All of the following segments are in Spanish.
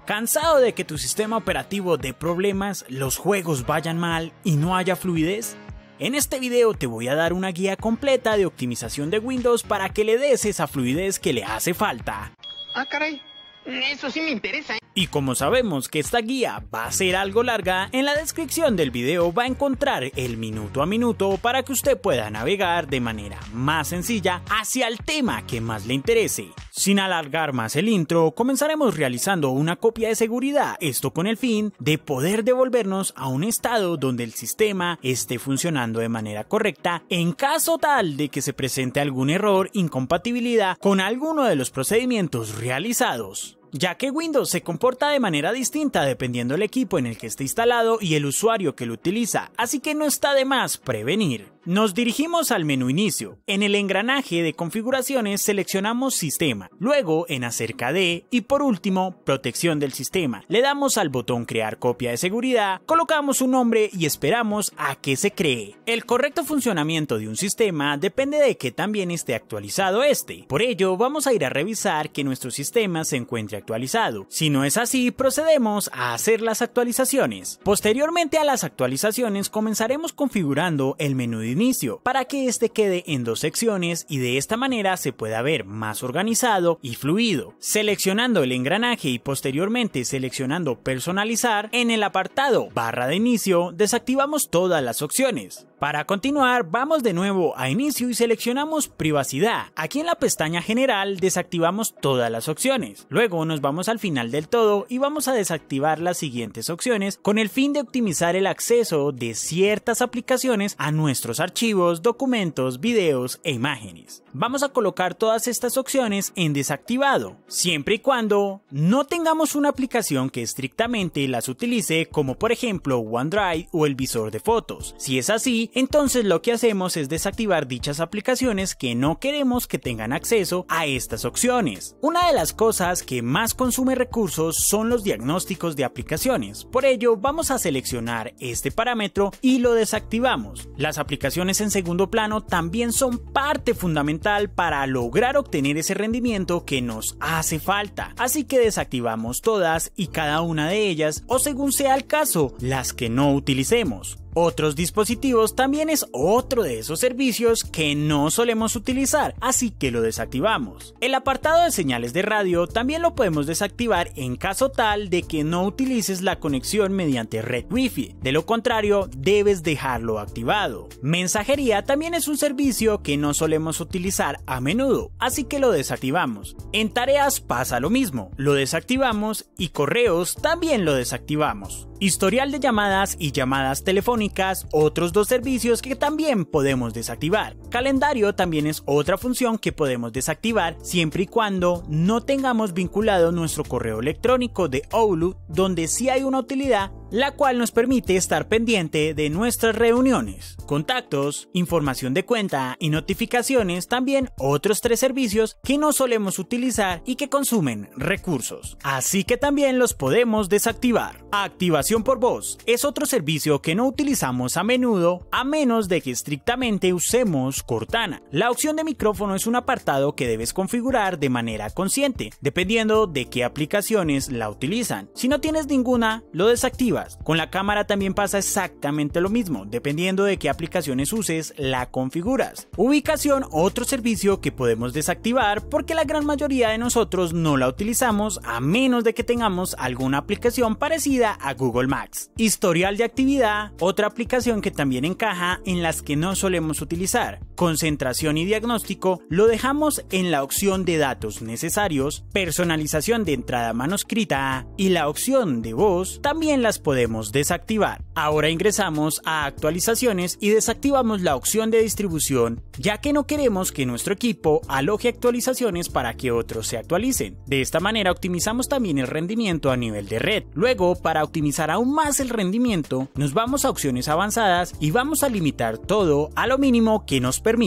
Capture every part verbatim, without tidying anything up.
¿Cansado de que tu sistema operativo dé problemas, los juegos vayan mal y no haya fluidez? En este video te voy a dar una guía completa de optimización de Windows para que le des esa fluidez que le hace falta. Ah, caray, eso sí me interesa. Y como sabemos que esta guía va a ser algo larga, en la descripción del video va a encontrar el minuto a minuto para que usted pueda navegar de manera más sencilla hacia el tema que más le interese. Sin alargar más el intro, comenzaremos realizando una copia de seguridad, esto con el fin de poder devolvernos a un estado donde el sistema esté funcionando de manera correcta en caso tal de que se presente algún error, incompatibilidad con alguno de los procedimientos realizados, ya que Windows se comporta de manera distinta dependiendo del equipo en el que esté instalado y el usuario que lo utiliza, así que no está de más prevenir. Nos dirigimos al menú inicio. En el engranaje de configuraciones seleccionamos sistema, luego en acerca de y por último protección del sistema. Le damos al botón crear copia de seguridad, colocamos un nombre y esperamos a que se cree. El correcto funcionamiento de un sistema depende de que también esté actualizado este. Por ello vamos a ir a revisar que nuestro sistema se encuentre actualizado. Si no es así, procedemos a hacer las actualizaciones. Posteriormente a las actualizaciones comenzaremos configurando el menú de inicio para que este quede en dos secciones y de esta manera se pueda ver más organizado y fluido. Seleccionando el engranaje y posteriormente seleccionando personalizar, en el apartado barra de inicio desactivamos todas las opciones. Para continuar, vamos de nuevo a inicio y seleccionamos privacidad. Aquí en la pestaña general desactivamos todas las opciones. Luego nos vamos al final del todo y vamos a desactivar las siguientes opciones con el fin de optimizar el acceso de ciertas aplicaciones a nuestros archivos, documentos, videos e imágenes. Vamos a colocar todas estas opciones en desactivado, siempre y cuando no tengamos una aplicación que estrictamente las utilice, como por ejemplo OneDrive o el visor de fotos. Si es así, entonces lo que hacemos es desactivar dichas aplicaciones que no queremos que tengan acceso a estas opciones. Una de las cosas que más consume recursos son los diagnósticos de aplicaciones, por ello vamos a seleccionar este parámetro y lo desactivamos. Las aplicaciones en segundo plano también son parte fundamental para lograr obtener ese rendimiento que nos hace falta, así que desactivamos todas y cada una de ellas, o según sea el caso, las que no utilicemos. Otros dispositivos también es otro de esos servicios que no solemos utilizar, así que lo desactivamos. El apartado de señales de radio también lo podemos desactivar en caso tal de que no utilices la conexión mediante red Wi-Fi, de lo contrario debes dejarlo activado. Mensajería también es un servicio que no solemos utilizar a menudo, así que lo desactivamos. En tareas pasa lo mismo, lo desactivamos, y correos también lo desactivamos. Historial de llamadas y llamadas telefónicas, otros dos servicios que también podemos desactivar. Calendario también es otra función que podemos desactivar siempre y cuando no tengamos vinculado nuestro correo electrónico de Outlook, donde sí hay una utilidad la cual nos permite estar pendiente de nuestras reuniones. Contactos, información de cuenta y notificaciones, también otros tres servicios que no solemos utilizar y que consumen recursos, así que también los podemos desactivar. Activación por voz es otro servicio que no utilizamos a menudo a menos de que estrictamente usemos Cortana. La opción de micrófono es un apartado que debes configurar de manera consciente, dependiendo de qué aplicaciones la utilizan. Si no tienes ninguna, lo desactivas. Con la cámara también pasa exactamente lo mismo, dependiendo de qué aplicaciones uses, la configuras. Ubicación, otro servicio que podemos desactivar porque la gran mayoría de nosotros no la utilizamos a menos de que tengamos alguna aplicación parecida a Google Maps. Historial de actividad, otra aplicación que también encaja en las que no solemos utilizar. Concentración y diagnóstico lo dejamos en la opción de datos necesarios. Personalización de entrada manuscrita y la opción de voz también las podemos desactivar. Ahora ingresamos a actualizaciones y desactivamos la opción de distribución, ya que no queremos que nuestro equipo aloje actualizaciones para que otros se actualicen. De esta manera optimizamos también el rendimiento a nivel de red. Luego, para optimizar aún más el rendimiento, nos vamos a opciones avanzadas y vamos a limitar todo a lo mínimo que nos permita.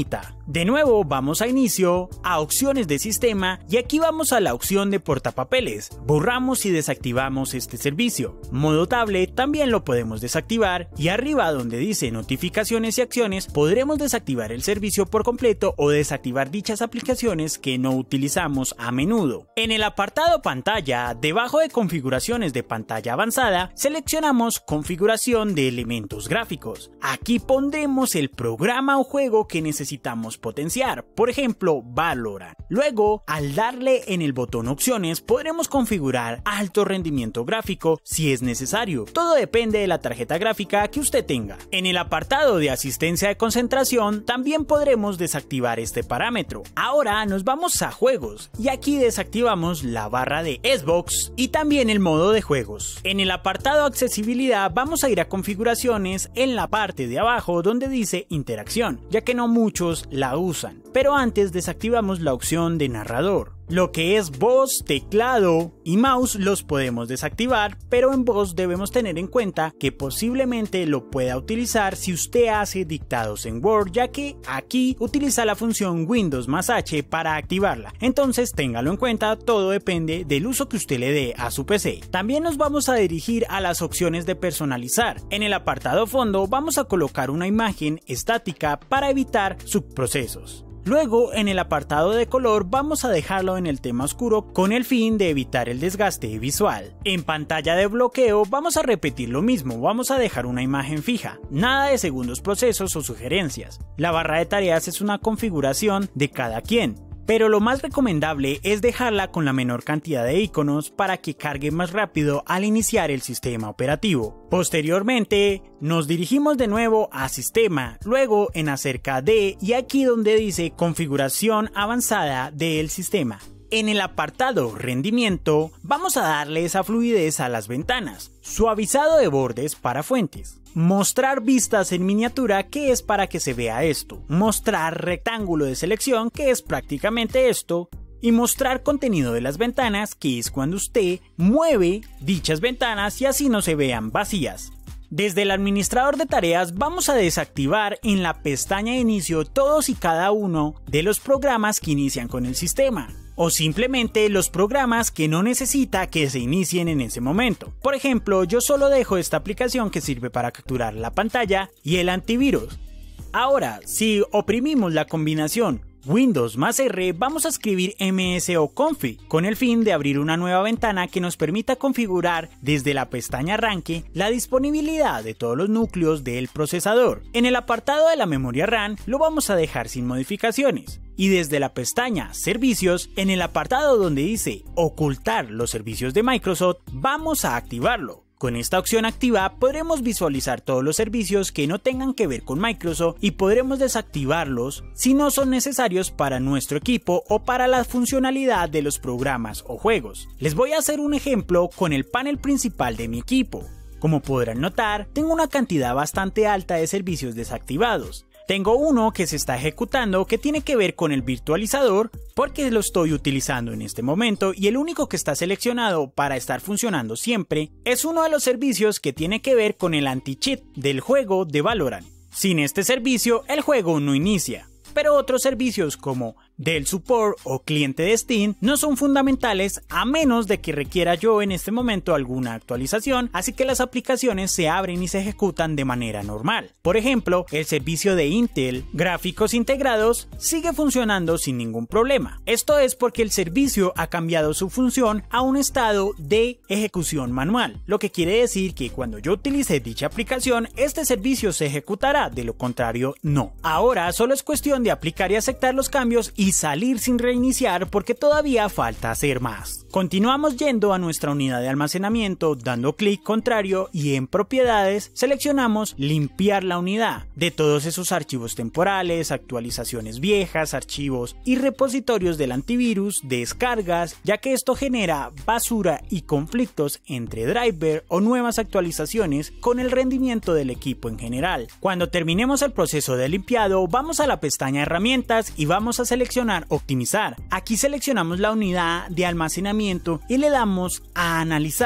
De nuevo vamos a inicio, a opciones de sistema y aquí vamos a la opción de portapapeles. Borramos y desactivamos este servicio. Modo tablet también lo podemos desactivar y arriba donde dice notificaciones y acciones podremos desactivar el servicio por completo o desactivar dichas aplicaciones que no utilizamos a menudo. En el apartado pantalla, debajo de configuraciones de pantalla avanzada, seleccionamos configuración de elementos gráficos. Aquí pondremos el programa o juego que necesitamos potenciar, por ejemplo Valorant. Luego, al darle en el botón opciones, podremos configurar alto rendimiento gráfico si es necesario. Todo depende de la tarjeta gráfica que usted tenga. En el apartado de asistencia de concentración, también podremos desactivar este parámetro. Ahora nos vamos a juegos y aquí desactivamos la barra de Xbox y también el modo de juegos. En el apartado accesibilidad vamos a ir a configuraciones en la parte de abajo donde dice interacción, ya que no muchos la usan, pero antes desactivamos la opción de narrador. Lo que es voz, teclado y mouse los podemos desactivar, pero en voz debemos tener en cuenta que posiblemente lo pueda utilizar si usted hace dictados en Word, ya que aquí utiliza la función Windows más H para activarla. Entonces téngalo en cuenta, todo depende del uso que usted le dé a su P C. También nos vamos a dirigir a las opciones de personalizar. En el apartado fondo vamos a colocar una imagen estática para evitar subprocesos. Luego, en el apartado de color vamos a dejarlo en el tema oscuro con el fin de evitar el desgaste visual. En pantalla de bloqueo vamos a repetir lo mismo, vamos a dejar una imagen fija, nada de segundos procesos o sugerencias. La barra de tareas es una configuración de cada quien, pero lo más recomendable es dejarla con la menor cantidad de iconos para que cargue más rápido al iniciar el sistema operativo. Posteriormente, nos dirigimos de nuevo a Sistema, luego en Acerca de y aquí donde dice Configuración avanzada del sistema. En el apartado Rendimiento, vamos a darle esa fluidez a las ventanas, suavizado de bordes para fuentes, mostrar vistas en miniatura, que es para que se vea esto, mostrar rectángulo de selección, que es prácticamente esto, y mostrar contenido de las ventanas, que es cuando usted mueve dichas ventanas y así no se vean vacías. Desde el administrador de tareas vamos a desactivar en la pestaña de inicio todos y cada uno de los programas que inician con el sistema, o simplemente los programas que no necesita que se inicien en ese momento. Por ejemplo, yo solo dejo esta aplicación que sirve para capturar la pantalla y el antivirus. Ahora, si oprimimos la combinación Windows más R, vamos a escribir msoconfig con el fin de abrir una nueva ventana que nos permita configurar desde la pestaña arranque la disponibilidad de todos los núcleos del procesador. En el apartado de la memoria RAM lo vamos a dejar sin modificaciones. Y desde la pestaña Servicios, en el apartado donde dice Ocultar los servicios de Microsoft, vamos a activarlo. Con esta opción activa podremos visualizar todos los servicios que no tengan que ver con Microsoft y podremos desactivarlos si no son necesarios para nuestro equipo o para la funcionalidad de los programas o juegos. Les voy a hacer un ejemplo con el panel principal de mi equipo. Como podrán notar, tengo una cantidad bastante alta de servicios desactivados. Tengo uno que se está ejecutando que tiene que ver con el virtualizador porque lo estoy utilizando en este momento y el único que está seleccionado para estar funcionando siempre es uno de los servicios que tiene que ver con el anti-cheat del juego de Valorant. Sin este servicio el juego no inicia, pero otros servicios como del support o cliente de Steam no son fundamentales a menos de que requiera yo en este momento alguna actualización, así que las aplicaciones se abren y se ejecutan de manera normal. Por ejemplo, el servicio de Intel Gráficos Integrados sigue funcionando sin ningún problema. Esto es porque el servicio ha cambiado su función a un estado de ejecución manual, lo que quiere decir que cuando yo utilice dicha aplicación, este servicio se ejecutará, de lo contrario no. Ahora solo es cuestión de aplicar y aceptar los cambios y salir sin reiniciar porque todavía falta hacer más. Continuamos yendo a nuestra unidad de almacenamiento, dando clic contrario y en propiedades seleccionamos limpiar la unidad de todos esos archivos temporales, actualizaciones viejas, archivos y repositorios del antivirus, descargas, ya que esto genera basura y conflictos entre driver o nuevas actualizaciones con el rendimiento del equipo en general. Cuando terminemos el proceso de limpiado, vamos a la pestaña herramientas y vamos a seleccionar optimizar. Aquí seleccionamos la unidad de almacenamiento y le damos a analizar.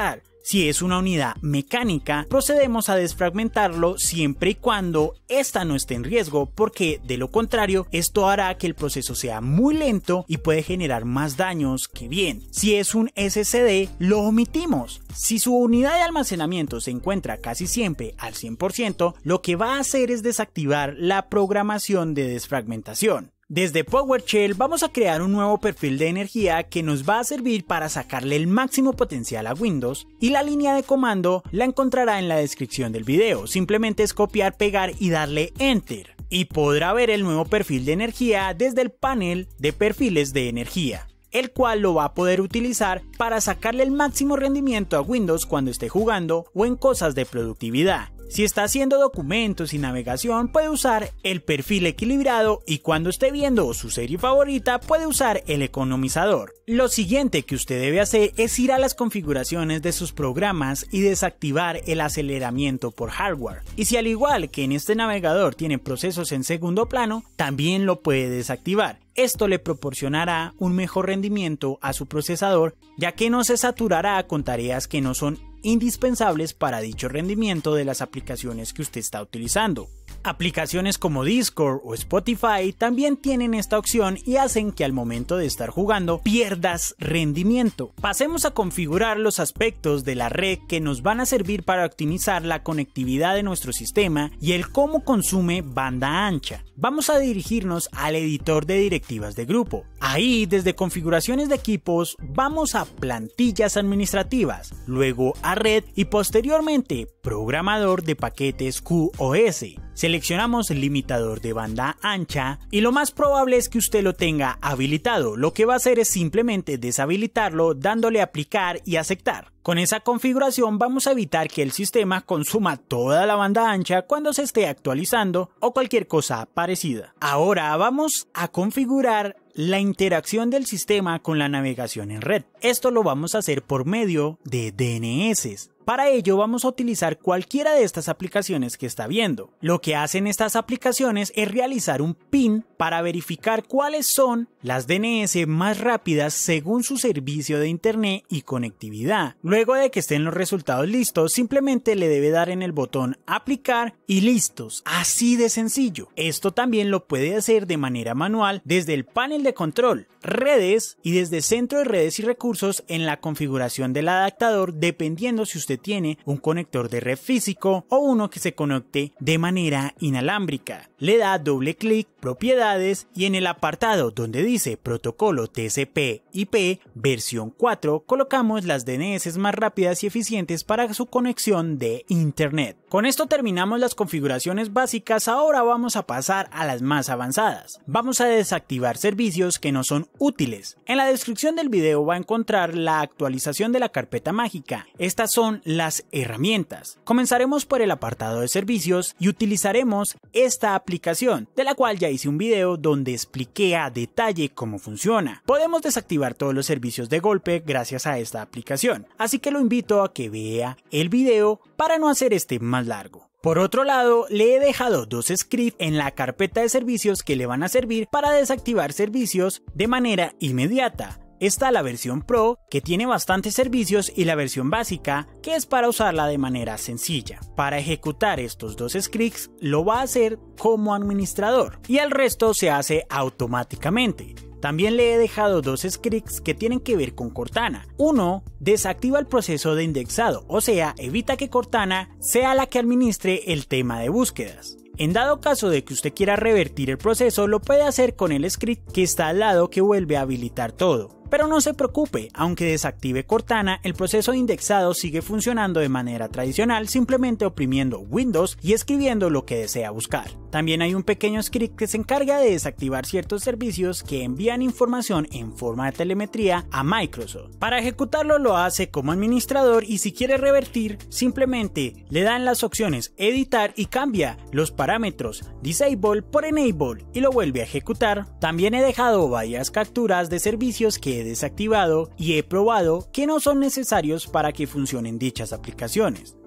Si es una unidad mecánica, procedemos a desfragmentarlo siempre y cuando esta no esté en riesgo, porque de lo contrario esto hará que el proceso sea muy lento y puede generar más daños que bien. Si es un S S D, lo omitimos. Si su unidad de almacenamiento se encuentra casi siempre al cien por ciento, lo que va a hacer es desactivar la programación de desfragmentación. Desde PowerShell vamos a crear un nuevo perfil de energía que nos va a servir para sacarle el máximo potencial a Windows, y la línea de comando la encontrará en la descripción del video. Simplemente es copiar, pegar y darle Enter, y podrá ver el nuevo perfil de energía desde el panel de perfiles de energía, el cual lo va a poder utilizar para sacarle el máximo rendimiento a Windows cuando esté jugando o en cosas de productividad. Si está haciendo documentos y navegación, puede usar el perfil equilibrado, y cuando esté viendo su serie favorita puede usar el economizador. Lo siguiente que usted debe hacer es ir a las configuraciones de sus programas y desactivar el aceleramiento por hardware. Y si al igual que en este navegador tiene procesos en segundo plano, también lo puede desactivar. Esto le proporcionará un mejor rendimiento a su procesador, ya que no se saturará con tareas que no son indispensables para dicho rendimiento de las aplicaciones que usted está utilizando. Aplicaciones como Discord o Spotify también tienen esta opción y hacen que al momento de estar jugando pierdas rendimiento. Pasemos a configurar los aspectos de la red que nos van a servir para optimizar la conectividad de nuestro sistema y el cómo consume banda ancha. Vamos a dirigirnos al editor de directivas de grupo. Ahí, desde configuraciones de equipos, vamos a plantillas administrativas, luego a red y posteriormente programador de paquetes Q o S. Seleccionamos el limitador de banda ancha y lo más probable es que usted lo tenga habilitado. Lo que va a hacer es simplemente deshabilitarlo dándole aplicar y aceptar. Con esa configuración vamos a evitar que el sistema consuma toda la banda ancha cuando se esté actualizando o cualquier cosa parecida. Ahora vamos a configurar la interacción del sistema con la navegación en red. Esto lo vamos a hacer por medio de D N S. Para ello vamos a utilizar cualquiera de estas aplicaciones que está viendo. Lo que hacen estas aplicaciones es realizar un pin para verificar cuáles son las D N S más rápidas según su servicio de internet y conectividad. Luego de que estén los resultados listos, simplemente le debe dar en el botón aplicar y listos. Así de sencillo. Esto también lo puede hacer de manera manual desde el panel de control, redes y desde centro de redes y recursos en la configuración del adaptador, dependiendo si usted tiene un conector de red físico o uno que se conecte de manera inalámbrica. Le da doble clic, propiedades, y en el apartado donde dice protocolo T C P I P versión cuatro colocamos las D N S más rápidas y eficientes para su conexión de internet. Con esto terminamos las configuraciones básicas. Ahora vamos a pasar a las más avanzadas. Vamos a desactivar servicios que no son útiles. En la descripción del video va a encontrar la actualización de la carpeta mágica. Estas son las herramientas. Comenzaremos por el apartado de servicios y utilizaremos esta aplicación, de la cual ya hice un video donde expliqué a detalle cómo funciona. Podemos desactivar todos los servicios de golpe gracias a esta aplicación, así que lo invito a que vea el video para no hacer este más largo. Por otro lado, le he dejado dos scripts en la carpeta de servicios que le van a servir para desactivar servicios de manera inmediata. Está la versión Pro, que tiene bastantes servicios, y la versión básica, que es para usarla de manera sencilla. Para ejecutar estos dos scripts lo va a hacer como administrador y el resto se hace automáticamente. También le he dejado dos scripts que tienen que ver con Cortana. Uno desactiva el proceso de indexado, o sea, evita que Cortana sea la que administre el tema de búsquedas. En dado caso de que usted quiera revertir el proceso, lo puede hacer con el script que está al lado, que vuelve a habilitar todo. Pero no se preocupe, aunque desactive Cortana, el proceso de indexado sigue funcionando de manera tradicional, simplemente oprimiendo Windows y escribiendo lo que desea buscar. También hay un pequeño script que se encarga de desactivar ciertos servicios que envían información en forma de telemetría a Microsoft. Para ejecutarlo lo hace como administrador, y si quiere revertir, simplemente le dan las opciones editar y cambia los parámetros disable por enable y lo vuelve a ejecutar. También he dejado varias capturas de servicios que he desactivado y he probado que no son necesarios para que funcionen dichas aplicaciones.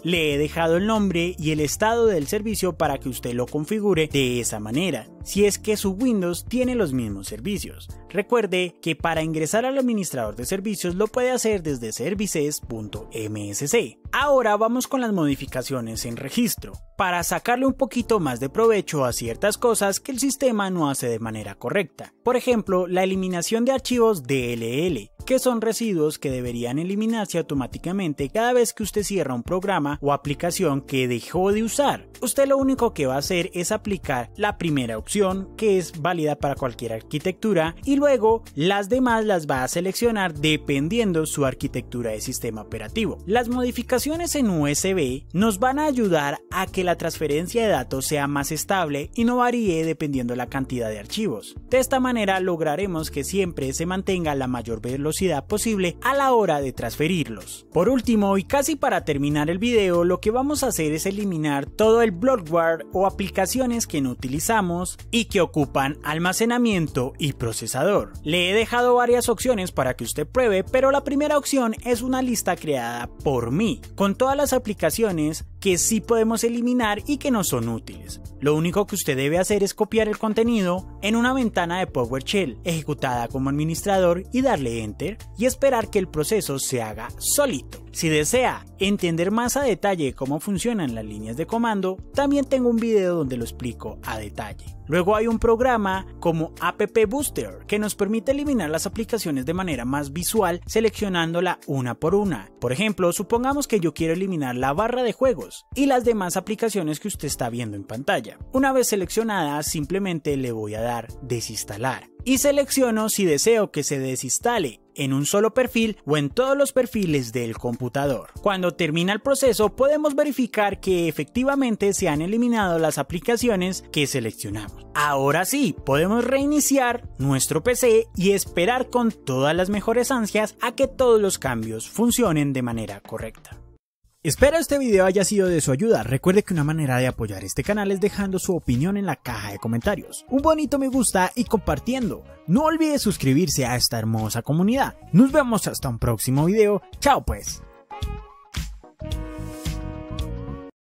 Le he dejado el nombre y el estado del servicio para que usted lo configure de esa manera, si es que su Windows tiene los mismos servicios. Recuerde que para ingresar al administrador de servicios lo puede hacer desde services punto m s c. Ahora vamos con las modificaciones en registro, para sacarle un poquito más de provecho a ciertas cosas que el sistema no hace de manera correcta. Por ejemplo, la eliminación de archivos D L L, que son residuos que deberían eliminarse automáticamente cada vez que usted cierra un programa o aplicación que dejó de usar. Usted lo único que va a hacer es aplicar la primera opción, que es válida para cualquier arquitectura, y luego las demás las va a seleccionar dependiendo su arquitectura de sistema operativo. Las modificaciones en U S B nos van a ayudar a que la transferencia de datos sea más estable y no varíe dependiendo la cantidad de archivos. De esta manera lograremos que siempre se mantenga la mayor velocidad posible a la hora de transferirlos. Por último, y casi para terminar el video, lo que vamos a hacer es eliminar todo el bloatware o aplicaciones que no utilizamos y que ocupan almacenamiento y procesador. Le he dejado varias opciones para que usted pruebe, pero la primera opción es una lista creada por mí, con todas las aplicaciones que sí podemos eliminar y que no son útiles. Lo único que usted debe hacer es copiar el contenido en una ventana de PowerShell ejecutada como administrador y darle Enter y esperar que el proceso se haga solito. Si desea entender más a detalle cómo funcionan las líneas de comando, también tengo un video donde lo explico a detalle. Luego hay un programa como App Booster que nos permite eliminar las aplicaciones de manera más visual seleccionándola una por una. Por ejemplo, supongamos que yo quiero eliminar la barra de juegos y las demás aplicaciones que usted está viendo en pantalla. Una vez seleccionada, simplemente le voy a dar desinstalar y selecciono si deseo que se desinstale en un solo perfil o en todos los perfiles del computador. Cuando termina el proceso podemos verificar que efectivamente se han eliminado las aplicaciones que seleccionamos. Ahora sí, podemos reiniciar nuestro P C y esperar con todas las mejores ansias a que todos los cambios funcionen de manera correcta. Espero este video haya sido de su ayuda. Recuerde que una manera de apoyar este canal es dejando su opinión en la caja de comentarios, un bonito me gusta y compartiendo. No olvide suscribirse a esta hermosa comunidad. Nos vemos hasta un próximo video. Chao pues.